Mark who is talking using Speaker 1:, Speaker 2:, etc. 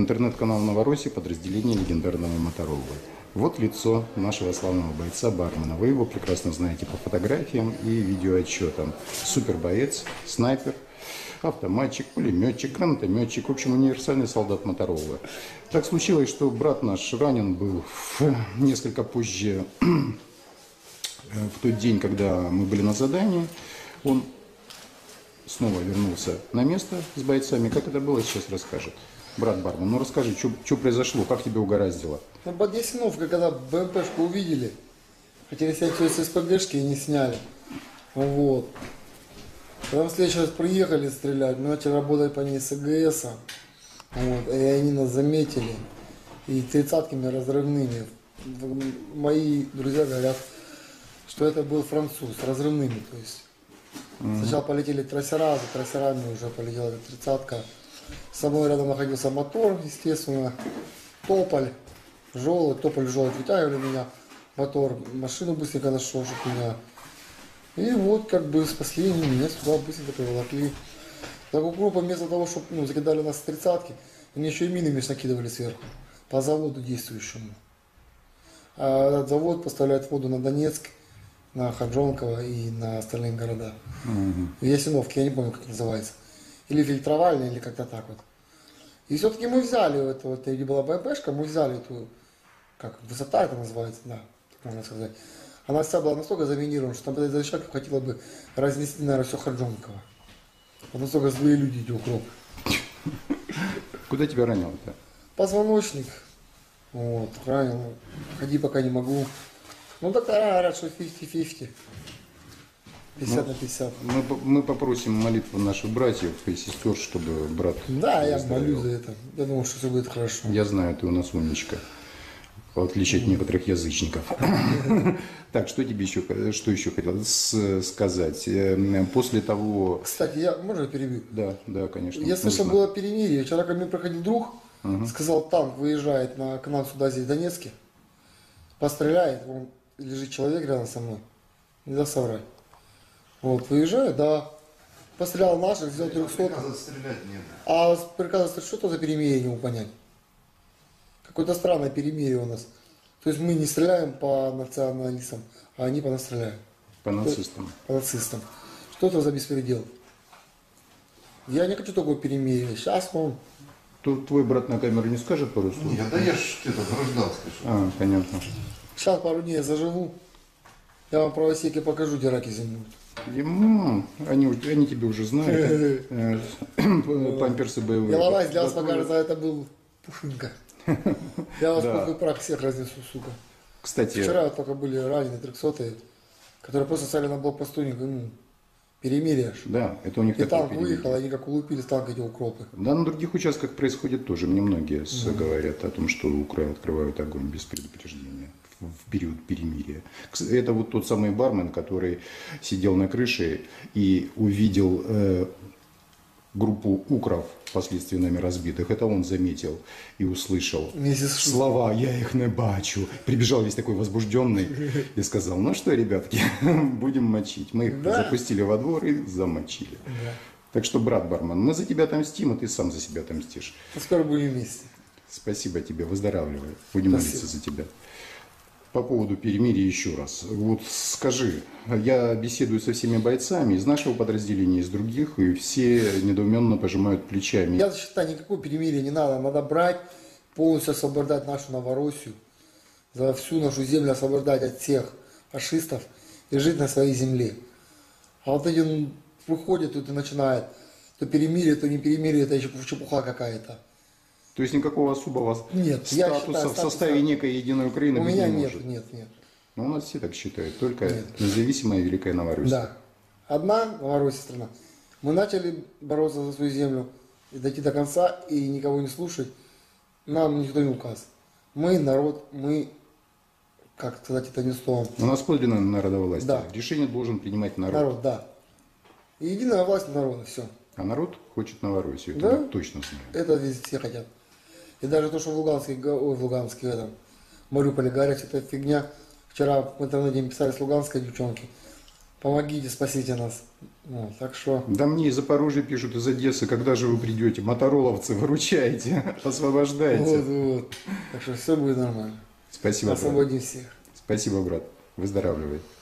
Speaker 1: Интернет-канал Новороссии, подразделение легендарного Моторолы. Вот лицо нашего славного бойца Бармена. Вы его прекрасно знаете по фотографиям и видеоотчетам. Супербоец, снайпер, автоматчик, пулеметчик, гранатометчик, в общем, универсальный солдат Моторолы. Так случилось, что брат наш ранен был несколько позже, в тот день, когда мы были на задании. Он снова вернулся на место с бойцами. Как это было, сейчас расскажет. Брат Бармен, ну расскажи, что произошло, как тебя угораздило?
Speaker 2: На Подъясиновке, когда БМПшку увидели, хотели снять ее с СПГшки и не сняли. Вот. Когда в следующий раз приехали стрелять, мы начали работать по ней с АГС. Вот, и они нас заметили. И 30-ками разрывными. Мои друзья говорят, что это был француз, разрывными. То есть. Сначала полетели трассера, за трассерами уже полетела 30-ка. Со мной рядом находился мотор, естественно, тополь, желтый, вытягивали меня, мотор, машину быстренько нашел, чтобы меня. И вот как бы спасли меня сюда быстренько приволокли. Так укропа вместо того, чтобы закидали нас с 30-ки, они еще и минами накидывали сверху, по заводу действующему. А этот завод поставляет воду на Донецк, на Хаджонково и на остальные города. В Ясиновке, я не помню, как называется. Или фильтровальня, или как-то так вот. И все-таки мы взяли эту, вот, где была БМПшка, мы взяли эту, как высота это называется, да, так можно сказать. Она вся была настолько заминирована, что там этой защитки хватило бы разнести, наверное, все Хаджонково. Вот настолько злые люди, эти укропы.
Speaker 1: Куда тебя ранило-то?
Speaker 2: Позвоночник. Вот, ранил. Ходить пока не могу. Ну, доктора говорят, что 50-50. 50 на 50.
Speaker 1: Мы попросим молитву наших братьев и сестер, чтобы брат...
Speaker 2: Да, я молюсь за это. Я думаю, что все будет хорошо.
Speaker 1: Я знаю, ты у нас умничка. В отличие от некоторых язычников. Так, что тебе еще, хотел сказать? После того...
Speaker 2: Кстати, можно я перебью?
Speaker 1: Да, конечно.
Speaker 2: Я слышал, было перемирие. Вчера ко мне проходил друг, сказал, танк выезжает к нам сюда, здесь, в Донецке, постреляет, он лежит человек рядом со мной, не даст соврать. Вот, выезжает, да, пострелял наших, взял 300.
Speaker 3: Приказа стрелять нет.
Speaker 2: А приказа, что это за перемирие, не могу понять. Какое-то странное перемирие у нас. То есть мы не стреляем по националистам, а они по нас стреляют.
Speaker 1: По нацистам.
Speaker 2: По нацистам. Что это за беспредел? Я не хочу такого перемирия. Сейчас он...
Speaker 1: Тут твой брат на камеру не скажет пару слов?
Speaker 3: Нет, да я ж это гражданский.
Speaker 1: Понятно.
Speaker 2: Сейчас пару дней я заживу. Я вам правосеки покажу, где раки зимуют.
Speaker 1: Они тебя уже знают. Памперсы боевые.
Speaker 2: Иловайс для вас покажется, это был Пушинка. Я вас пух и прах всех разнесу, сука.
Speaker 1: Кстати...
Speaker 2: Вчера только были ранены 300-е, которые просто стали на блокпосту, перемирие.
Speaker 1: Да, это у них
Speaker 2: и
Speaker 1: такое
Speaker 2: танк
Speaker 1: перемирие.
Speaker 2: выехал, они как улупили с танка эти укропы.
Speaker 1: Да, на других участках происходит тоже. Мне многие говорят о том, что открывают огонь без предупреждения в период перемирия. Это вот тот самый бармен, который сидел на крыше и увидел группу укров, впоследствии нами разбитых. Это он заметил и услышал слова «я их не бачу». Прибежал весь такой возбужденный и сказал: ну что, ребятки, будем мочить. Мы их запустили во двор и замочили. Да. Так что, брат Бармен, мы за тебя отомстим, и ты сам за себя отомстишь.
Speaker 2: Скоро будем вместе.
Speaker 1: Спасибо тебе, выздоравливай. Будем молиться за тебя. По поводу перемирия еще раз. Вот скажи, я беседую со всеми бойцами из нашего подразделения, из других, и все недоуменно пожимают плечами.
Speaker 2: Я считаю, никакого перемирия не надо. Надо брать, полностью освобождать нашу Новороссию, за всю нашу землю освобождать от всех фашистов и жить на своей земле. А вот эти выходят тут и начинают, то перемирие, то не перемирие, это еще чепуха какая-то.
Speaker 1: То есть никакого особого статуса в составе некой единой Украины
Speaker 2: у
Speaker 1: быть
Speaker 2: меня
Speaker 1: не
Speaker 2: нет,
Speaker 1: может.
Speaker 2: нет.
Speaker 1: Но у нас все так считают, только независимая Великая Новороссия.
Speaker 2: Да. Одна Новороссия страна. Мы начали бороться за свою землю и дойти до конца, и никого не слушать. Нам никто не указ. Мы народ, мы, как сказать это не словом.
Speaker 1: У нас подлинная народовластие.
Speaker 2: Да.
Speaker 1: Решение должен принимать народ.
Speaker 2: Народ, да. И единая власть народа, все.
Speaker 1: А народ хочет Новороссию, это
Speaker 2: Да?
Speaker 1: мы точно знаем.
Speaker 2: Это везде все хотят. И даже то, что в Луганске, этом, Мариуполе говорят, это фигня. Вчера в интернете им писали с Луганской девчонки. Помогите, спасите нас. Вот, так что,
Speaker 1: Да мне из Запорожья пишут, из Одессы, когда же вы придете? Мотороловцы, выручайте, освобождайте.
Speaker 2: вот. Так что все будет нормально.
Speaker 1: Спасибо, брат.
Speaker 2: Освободим всех.
Speaker 1: Спасибо, брат. Выздоравливай.